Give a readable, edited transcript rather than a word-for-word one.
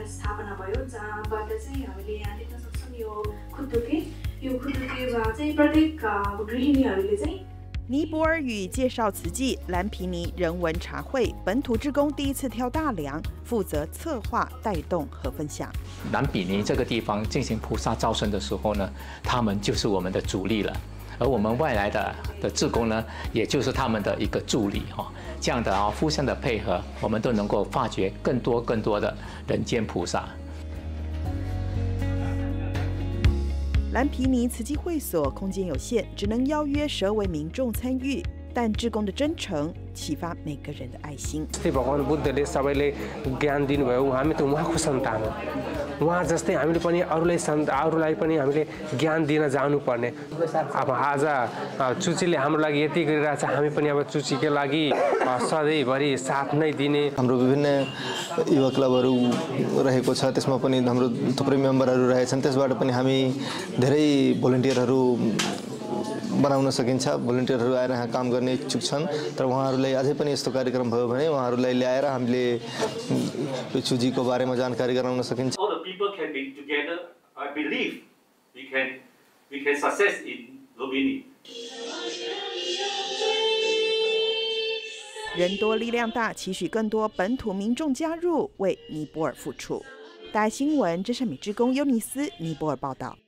स्थापना भयो जहाँबाट चाहिँ हामीले यहाँ देख्न सक्छौँ यो खुद्दुकेमा चाहिँ प्रत्येक गृहिणीहरूले चाहिँ 尼泊尔语介绍慈济蓝毗尼人文茶会，本土志工第一次跳大梁，负责策划、带动和分享。 蓝毗尼这个地方进行菩萨招生的时候呢，他们就是我们的主力了，而我们外来的志工呢，也就是他们的一个助力哈。这样的互相的配合，我们都能够发掘更多的人间菩萨。 蓝毗尼慈济会所空间有限，只能邀约12位民众参与，但志工的真诚启发每个人的爱心。 भगवान बुद्धले सबैले ज्ञान दिनुभयो हामी त उहाँको सन्तान हो उहाँ जस्तै हामीले पनि अरूलाई पनि हामीले ज्ञान दिन जानुपर्ने अब आज चुचीले हाम्रो लागि यति गरिरहेछ हामी पनि अब चुचीको लागि सधैँभरि साथ नै दिने हाम्रो विभिन्न युवा क्लबहरू रहेको छ त्यसमा पनि हाम्रो थुप्रै मेम्बरहरू रहेछन् त्यसबाट पनि हामी धेरै भोलिन्टियरहरू बनाउन सकिन्छ भोलिन्टियरहरू आएर यहाँ काम गर्ने इच्छुक छन् तर उहाँहरूलाई अझै पनि यस्तो कार्यक्रम भयो भने उहाँहरूलाई ल्याएर हामीले यो चुजीको बारेमा जानकारी गराउन सकिन्छ All the people can be together. I believe we can success in Lumbini. 人多力量大，期许更多本土民众加入，为尼泊尔付出。大爱新闻，真善美志工尤尼斯，尼泊尔报道。